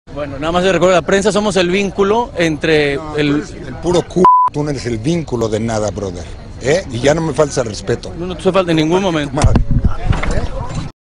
Bueno, nada más de recuerdo, la prensa somos el vínculo entre No, el puro tú no eres el vínculo de nada, brother. Y ya no me falta respeto. No te hace falta en ningún momento. Madre.